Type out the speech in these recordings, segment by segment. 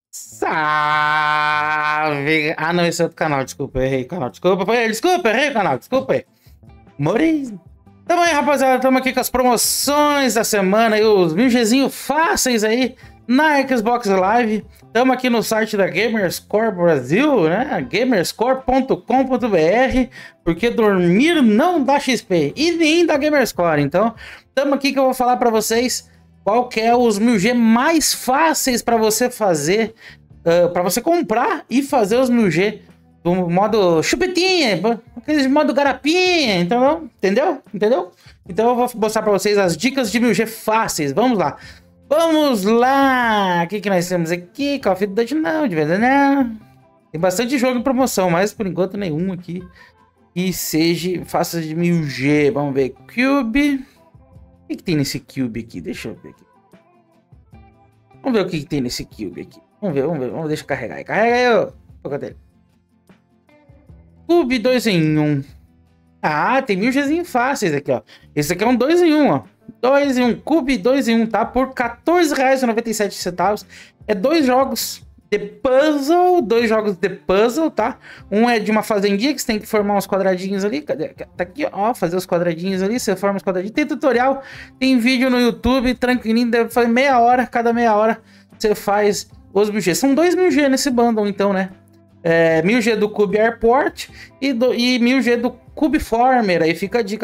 Salve! Ah, não, esse é outro canal, desculpa, eu errei o canal. Desculpa, errei o canal, desculpa aí. Morei. Tamo aí, rapaziada, tamo aqui com as promoções da semana e os 1000Gzinho fáceis aí na Xbox Live. Tamo aqui no site da Gamerscore Brasil, né? Gamerscore.com.br, porque dormir não dá XP e nem dá Gamerscore. Então, tamo aqui que eu vou falar pra vocês qual que é os 1000G mais fáceis para você fazer, para você comprar e fazer os 1000G do modo chupetinha, aquele modo garapinha, então, entendeu? Então eu vou mostrar para vocês as dicas de 1000G fáceis. Vamos lá. O que nós temos aqui? Call of Duty não, de verdade não. Tem bastante jogo em promoção, mas por enquanto nenhum aqui que seja fácil de 1000G. Vamos ver, Cube. O que tem nesse Cube aqui? Deixa eu ver aqui. Vamos ver o que tem nesse Cube aqui. Vamos ver. Deixa eu carregar aí. Carrega aí, ô. Cadê? Cube 2 em 1. Ah, tem 1000Gzinho fáceis aqui, ó. Esse aqui é um 2 em 1, ó. 2 em 1. Cube 2 em 1, tá? Por R$14,97. É dois jogos de puzzle, tá? Um é de uma fazendinha que você tem que formar uns quadradinhos ali. Cadê? Tá aqui, ó, fazer os quadradinhos ali, você forma os quadradinhos. Tem tutorial, tem vídeo no YouTube, tranquilinho, deve fazer meia hora, cada meia hora você faz os 1000G. São 2 1000G nesse bundle, então, né? 1000G do Cube Airport e 1000G do Cube Former. Aí fica a dica,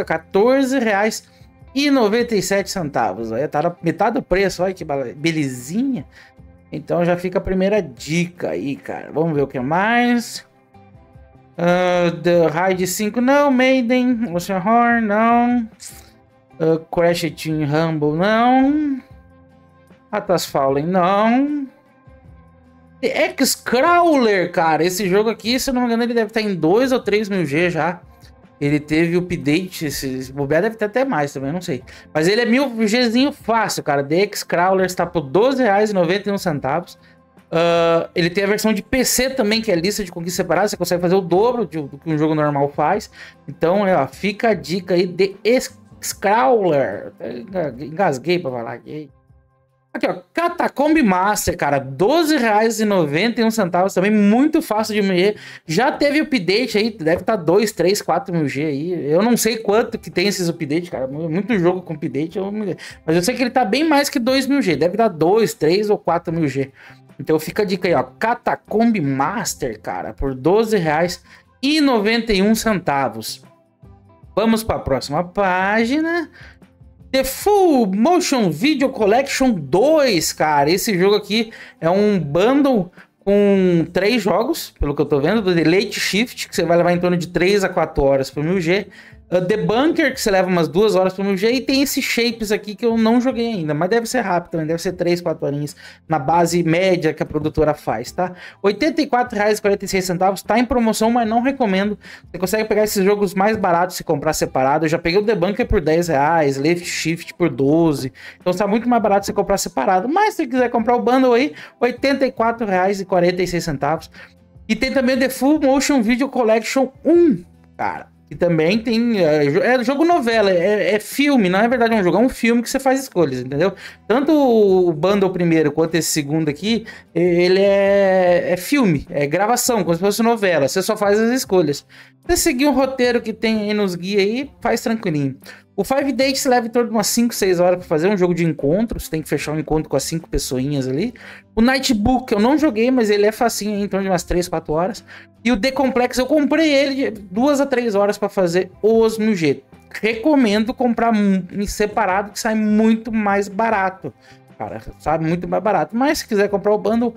R$14,97. Aí tá na metade do preço, olha que belezinha. Então já fica a primeira dica aí, cara. Vamos ver o que mais. The Raid 5 não. Maiden, Ocean Horn não. Crash Team Rumble não. Atlas Fallen não. The X-Crawler, cara. Esse jogo aqui, se eu não me engano, ele deve estar em 2 ou 3 1000G já. Ele teve update, esse bobear deve ter até mais também, não sei. Mas ele é 1000Gzinho fácil, cara. The X-Crawler está por R$12,91. Ele tem a versão de PC também, que é lista de conquista separada. Você consegue fazer o dobro do que um jogo normal faz. Então, ó, fica a dica aí, The X-Crawler. Engasguei pra falar aqui. Aqui, ó, Catacomb Master, cara, R$12,91, também muito fácil de mexer. Já teve update aí, deve estar 2, 3, 4 1000G aí. Eu não sei quanto que tem esses updates, cara, muito jogo com update, mas eu sei que ele tá bem mais que 2 1000G, deve dar 2, 3 ou 4 1000G. Então fica a dica aí, ó, Catacomb Master, cara, por R$12,91. Vamos para a próxima página. The Full Motion Video Collection 2, cara. Esse jogo aqui é um bundle com 3 jogos, pelo que eu tô vendo. The Late Shift, que você vai levar em torno de 3 a 4 horas por 1000G. The Bunker, que você leva umas 2 horas por 1000G. E tem esses Shapes aqui que eu não joguei ainda, mas deve ser rápido também. Deve ser 3, 4 horinhas na base média que a produtora faz, tá? R$84,46. Tá em promoção, mas não recomendo. Você consegue pegar esses jogos mais baratos se comprar separado. Eu já peguei o The Bunker por R$10, Late Shift por 12. Então tá muito mais barato você comprar separado. Mas se você quiser comprar o bundle aí, R$84,46. E tem também o The Full Motion Video Collection 1, cara. Que também tem... É jogo novela, é filme, não é verdade um jogo, é um filme que você faz escolhas, entendeu? Tanto o bundle primeiro quanto esse segundo aqui, ele é filme, é gravação, como se fosse novela, você só faz as escolhas. Você seguir um roteiro que tem aí nos guias aí, faz tranquilinho. O 5 Days leva em torno de umas 5, 6 horas para fazer um jogo de encontro. Você tem que fechar um encontro com as 5 pessoinhas ali. O Nightbook eu não joguei, mas ele é facinho, em torno de umas 3, 4 horas. E o The Complex eu comprei ele de 2 a 3 horas para fazer os 1000G. Recomendo comprar em separado, que sai muito mais barato. Cara, sabe? Muito mais barato. Mas se quiser comprar o bundle,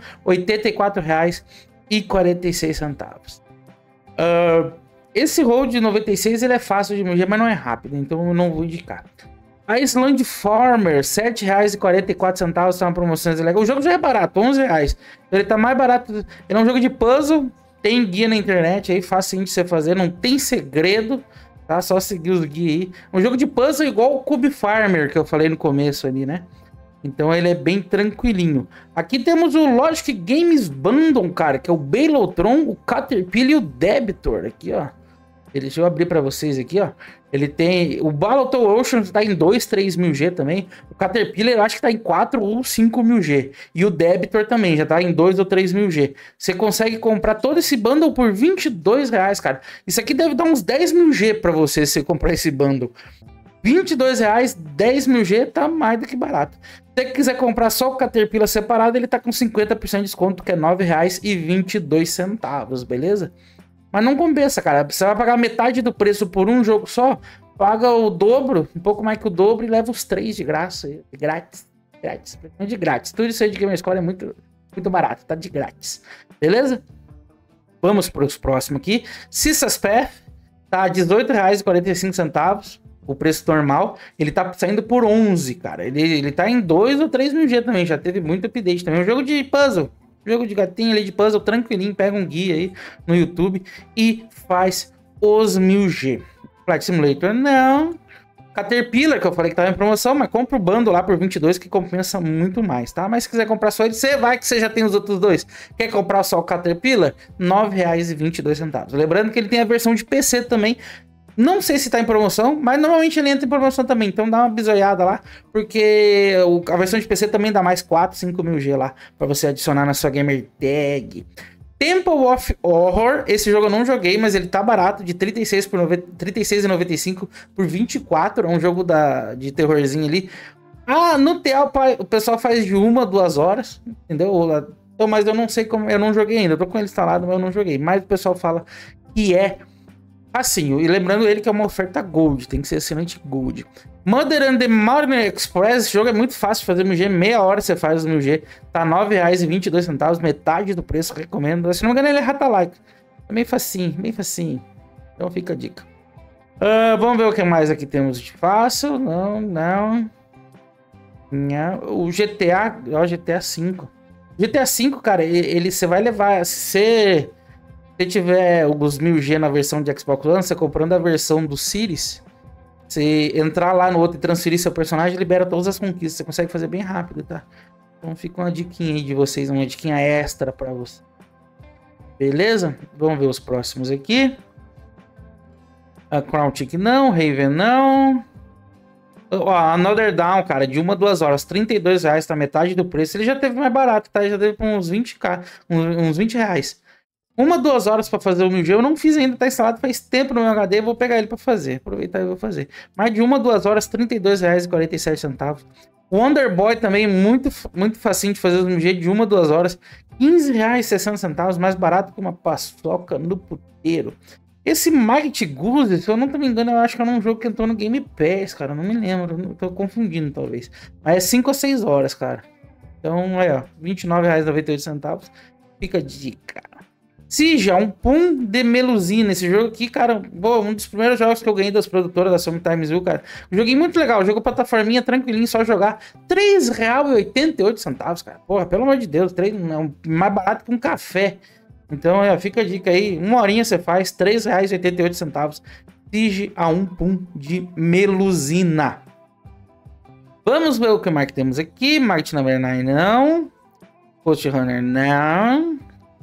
R$84,46. Esse Road de 96 ele é fácil de mexer, mas não é rápido, então eu não vou indicar. A Island Farmer, R$7,44, tá uma promoção legal. O jogo já é barato, R$11. Ele tá mais barato. Ele é um jogo de puzzle, tem guia na internet aí, facinho de você fazer, não tem segredo, tá? Só seguir os guias aí. Um jogo de puzzle igual o Cube Farmer que eu falei no começo ali, né? Então ele é bem tranquilinho. Aqui temos o Logic Games Bundle, cara, que é o Bailotron, o Caterpillar e o Debitor. Aqui, ó. Deixa eu abrir pra vocês aqui, ó. Ele tem... O Battletoads tá em 2, 3 mil G também. O Caterpillar eu acho que tá em 4 ou 5 mil G. E o Debitor também já tá em 2 ou 3 mil G. Você consegue comprar todo esse bundle por R$22, cara. Isso aqui deve dar uns 10 mil G pra você, se você comprar esse bundle. R$22, 10 mil G, tá mais do que barato. Se você quiser comprar só o Caterpillar separado, ele tá com 50% de desconto, que é R$9,22, beleza? Mas não compensa, cara. Você vai pagar metade do preço por um jogo só, paga o dobro, um pouco mais que o dobro, e leva os 3 de graça. Grátis. Grátis. De grátis. Tudo isso aí de Gamerscore é muito, muito barato, tá de grátis. Beleza? Vamos para os próximos aqui. Cissas Path tá R$18,45. O preço normal. Ele tá saindo por 11, cara. Ele tá em 2 ou 3 mil G também. Já teve muito update também. É um jogo de puzzle. Jogo de gatinho ali de puzzle, tranquilinho, pega um guia aí no YouTube e faz os 1000 G. Flight Simulator, não. Caterpillar, que eu falei que tava em promoção, mas compra o bundle lá por 22, que compensa muito mais, tá? Mas se quiser comprar só ele, você vai que você já tem os outros dois. Quer comprar só o Caterpillar? R$9,22. Lembrando que ele tem a versão de PC também. Não sei se tá em promoção, mas normalmente ele entra em promoção também. Então dá uma bisoiada lá, porque a versão de PC também dá mais 4, 5 mil G lá, pra você adicionar na sua gamer tag. Temple of Horror, esse jogo eu não joguei, mas ele tá barato, de R$36,95 por 24. É um jogo de terrorzinho ali. Ah, no TA o pessoal faz de 1 a 2 horas, entendeu? Então, mas eu não sei como, eu não joguei ainda. Eu tô com ele instalado, mas eu não joguei. Mas o pessoal fala que é assim, e lembrando ele que é uma oferta Gold, tem que ser assinante Gold. Mother and the Modern Express, esse jogo é muito fácil de fazer 1000 G, meia hora você faz os 1000 G, tá R$9,22, metade do preço, recomendo. Se não me engano ele é Rata-like, é meio facinho, então fica a dica. Vamos ver o que mais aqui temos de fácil, não. O GTA, ó, GTA V. GTA V, cara, ele você vai levar, se tiver os 1000 G na versão de Xbox One, você comprando a versão do Series, você entrar lá no outro e transferir seu personagem, libera todas as conquistas. Você consegue fazer bem rápido, tá? Então fica uma diquinha aí de vocês, uma diquinha extra pra você. Beleza? Vamos ver os próximos aqui. A Crown Chick não, Raven não. Another Down, cara, de 1 a 2 horas, R$32, tá metade do preço. Ele já teve mais barato, tá? Ele já teve uns 20k, uns R$20. 1 a 2 horas pra fazer o 1000 G, eu não fiz ainda, tá instalado faz tempo no meu HD, vou pegar ele pra fazer, aproveitar e vou fazer. Mais de 1 a 2 horas, R$32,47. Wonder Boy também, muito facinho de fazer os 1000 G, de 1 a 2 horas, R$15,60, mais barato que uma paçoca no puteiro. Esse Mighty Goose, se eu não me engano, eu acho que é um jogo que entrou no Game Pass, cara, não me lembro, tô confundindo talvez. Mas é 5 a 6 horas, cara. Então, ó, R$29,98, fica a dica. Siege, um pum de melusina. Esse jogo aqui, cara, um dos primeiros jogos que eu ganhei das produtoras da Sometimes View, cara. Joguei muito legal, jogo plataforminha, tranquilinho, só jogar. R$3,88, cara. Porra, pelo amor de Deus, é mais barato que um café. Então, fica a dica aí, uma horinha você faz, R$3,88. Siege a um pum de melusina. Vamos ver o que mais que temos aqui. Might Number 9, não. Ghost Runner, não.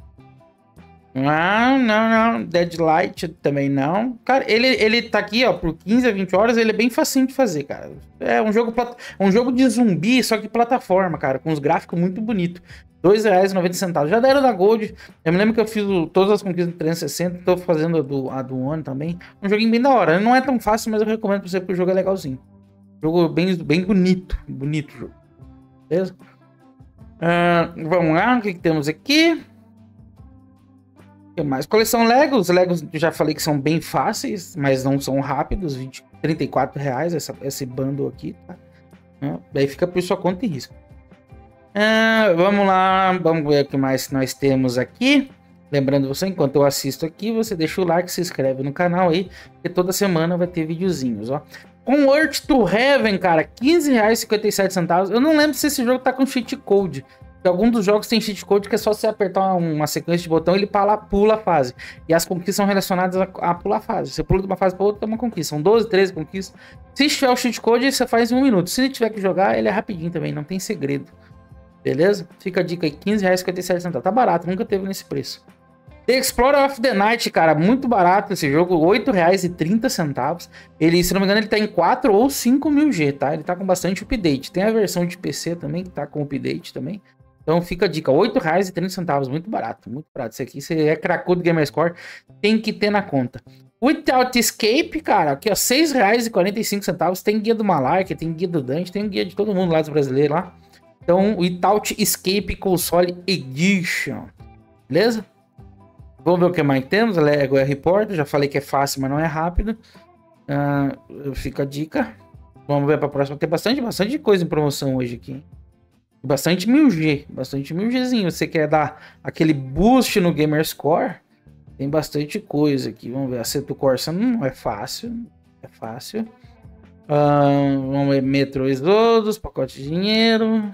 Não. Deadlight também não. Cara, ele tá aqui, ó, por 15 a 20 horas, ele é bem facinho de fazer, cara. É um jogo de zumbi, só que plataforma, cara, com os gráficos muito bonitos. R$2,90. Já deram da Gold. Eu me lembro que eu fiz todas as conquistas do 360, tô fazendo a do One também. Um joguinho bem da hora. Não é tão fácil, mas eu recomendo pra você, porque o jogo é legalzinho. Jogo bem bonito. Bonito jogo. Beleza? Vamos lá, o que temos aqui? Mais coleção Lego. Os Legos eu já falei que são bem fáceis, mas não são rápidos. R$34 esse bundle aqui, tá? Daí fica por sua conta e risco. Vamos lá, vamos ver o que mais nós temos aqui. Lembrando você, enquanto eu assisto aqui, você deixa o like, se inscreve no canal aí, porque toda semana vai ter videozinhos, ó. Com Earth to Heaven, cara, R$15,57. Eu não lembro se esse jogo tá com cheat code. Algum dos jogos tem cheat code que é só você apertar uma sequência de botão e ele pula a fase. E as conquistas são relacionadas a pular a fase. Você pula de uma fase para outra, é uma conquista. São 12, 13 conquistas. Se tiver o cheat code, você faz em 1 minuto. Se tiver que jogar, ele é rapidinho também, não tem segredo. Beleza? Fica a dica aí, R$15,57. Tá barato, nunca teve nesse preço. The Explorer of the Night, cara, muito barato esse jogo, R$ 8,30. Ele, se não me engano, ele tá em 4 ou 5.000G, tá? Ele tá com bastante update. Tem a versão de PC também, que tá com update também. Então fica a dica, R$ 8,30, muito barato, muito barato. Isso aqui, você é cracudo Gamerscore, tem que ter na conta. Without Escape, cara, aqui ó, R$ 6,45. Tem guia do Malark, tem guia do Dante, tem guia de todo mundo lá dos brasileiros lá. Então, Without Escape Console Edition, beleza? Vamos ver o que mais temos. Lego Report, já falei que é fácil, mas não é rápido. Fica a dica. Vamos ver para a próxima. Tem bastante coisa em promoção hoje aqui. Bastante 1000G, bastante 1000Gzinho. Você quer dar aquele boost no Gamerscore? Tem bastante coisa aqui. Vamos ver. Assetto Corsa não é fácil. É fácil. Vamos ver. Metro Exodus, pacote de dinheiro.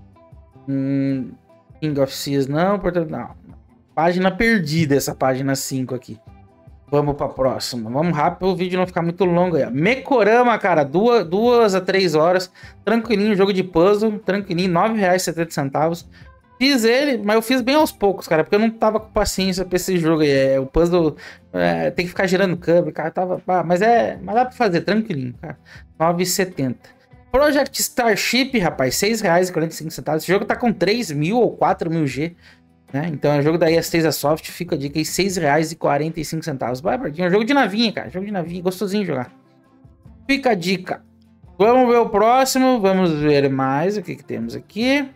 King of Seas não, portanto, não. Página perdida, essa página 5 aqui. Vamos para a próxima. Vamos rápido para o vídeo não ficar muito longo aí. Mekorama, cara, 2 a 3 horas. Tranquilinho, jogo de puzzle. Tranquilinho, R$ 9,70. Fiz ele, mas eu fiz bem aos poucos, cara, porque eu não tava com paciência para esse jogo aí. O puzzle tem que ficar girando câmbio, cara. Mas dá para fazer, tranquilinho, cara. R$ 9,70. Project Starship, rapaz, R$ 6,45. Esse jogo tá com 3.000 ou 4.000G. Né? Então é um jogo da EA Soft, fica a dica aí, R$ 6,45. Vai, Bardinho, é um jogo de navinha, cara. Jogo de navinha, gostosinho de jogar. Fica a dica. Vamos ver o próximo, vamos ver mais o que temos aqui.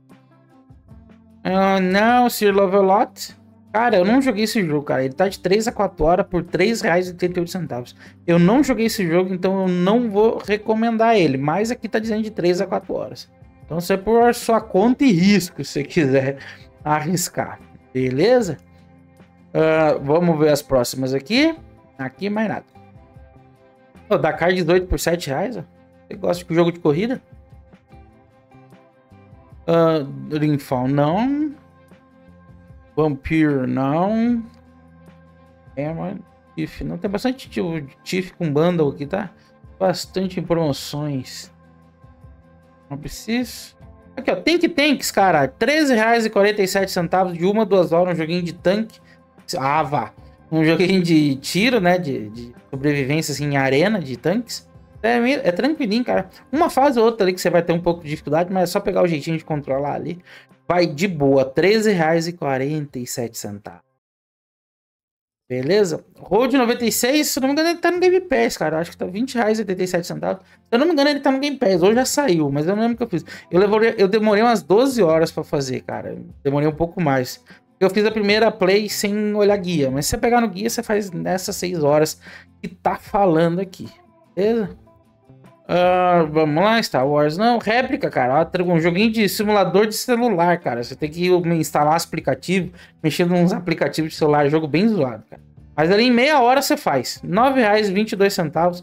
Não, Sir Love-A-Lot. Cara, eu não joguei esse jogo, cara. Ele tá de 3 a 4 horas por R$ 3,88. Eu não joguei esse jogo, então eu não vou recomendar ele. Mas aqui tá dizendo de 3 a 4 horas. Então você é por sua conta e risco, se você quiser arriscar, beleza? Vamos ver as próximas aqui. Aqui mais nada. Dakar 18 por R$ 7,00. Você gosta de jogo de corrida? Dreamfall não. Vampire não. Tiff não. Tem bastante Tiff com bundle aqui, tá? Bastante promoções. Não preciso. Aqui, ó, Tanks, cara, R$ 13,47 de 1 a 2 horas, um joguinho de tanque. Vá. Um joguinho de tiro, né, de sobrevivência, assim, em arena de tanques. É tranquilinho, cara. Uma fase ou outra ali que você vai ter um pouco de dificuldade, mas é só pegar o jeitinho de controlar ali. Vai de boa, R$ 13,47. Beleza? Road 96, se eu não me engano, ele tá no Game Pass, cara. Eu acho que tá R$ 20,87. Se eu não me engano, ele tá no Game Pass. Hoje já saiu, mas eu não lembro o que eu fiz. Eu demorei umas 12 horas pra fazer, cara. Demorei um pouco mais. Eu fiz a primeira play sem olhar guia. Mas se você pegar no guia, você faz nessas 6 horas que tá falando aqui. Beleza? Vamos lá, Star Wars não. Réplica, cara. Um joguinho de simulador de celular, cara. Você tem que instalar aplicativo, mexer nos aplicativos de celular. Jogo bem zoado, cara. Mas ali em meia hora você faz. R$ 9,22.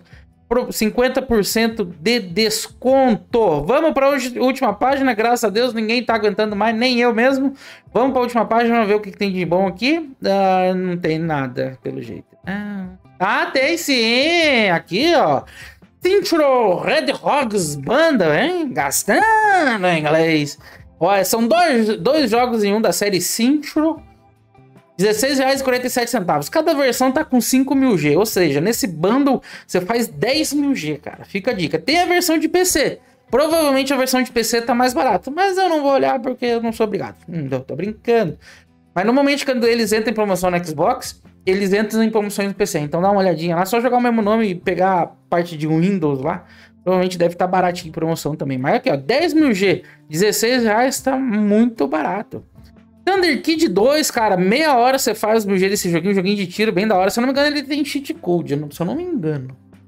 50% de desconto. Vamos para a última página. Graças a Deus, ninguém tá aguentando mais, nem eu mesmo. Vamos para a última página, ver o que tem de bom aqui. Não tem nada, pelo jeito. Tem sim. Aqui, ó. Synchro Red Hogs Banda, hein? Gastando em inglês. Olha, são dois jogos em um da série Synchro. R$ 16,47. Cada versão tá com 5.000G. Ou seja, nesse bundle você faz 10.000G, cara. Fica a dica. Tem a versão de PC. Provavelmente a versão de PC tá mais barata. Mas eu não vou olhar porque eu não sou obrigado. Tô brincando. Mas normalmente quando eles entram em promoção no Xbox, eles entram em promoções no PC. Então dá uma olhadinha lá. Só jogar o mesmo nome e pegar a parte de Windows lá. Provavelmente deve estar baratinho em promoção também. Mas aqui, ó. 10.000G. R$16 tá muito barato. Thunder Kid 2, cara. Meia hora você faz do jeito desse joguinho. Joguinho de tiro bem da hora. Se eu não me engano, ele tem cheat code. Se eu não me engano.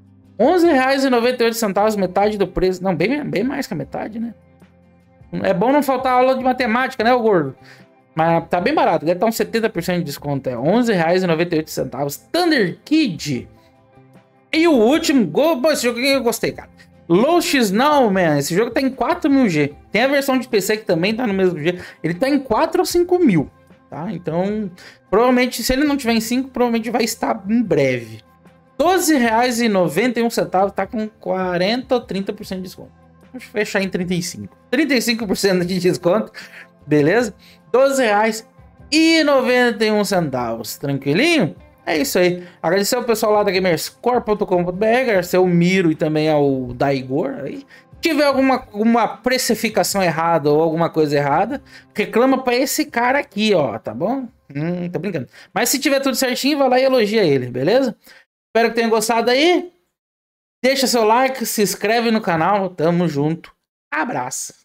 R$11,98. Metade do preço. Não, bem mais que a metade, né? É bom não faltar aula de matemática, né, ô gordo? Mas tá bem barato, deve estar uns 70% de desconto. É R$11,98. Thunder Kid. E o último, esse jogo aqui eu gostei, cara. Lost Snowman. Esse jogo tá em 4.000G. Tem a versão de PC que também tá no mesmo G. Ele tá em 4 ou 5.000. Tá? Então, provavelmente, se ele não tiver em 5, provavelmente vai estar em breve. R$12,91. Tá com 40 ou 30% de desconto. Vamos fechar em 35%. 35% de desconto. Beleza? R$12 R$1,91. Tranquilinho? É isso aí. Agradecer ao pessoal lá da Gamerscore.com.br, agradecer ao Miro e também ao Daigor aí. Se tiver alguma precificação errada ou alguma coisa errada, reclama pra esse cara aqui, ó, tá bom? Tô brincando. Mas se tiver tudo certinho, vai lá e elogia ele, beleza? Espero que tenham gostado aí. Deixa seu like, se inscreve no canal. Tamo junto. Abraço.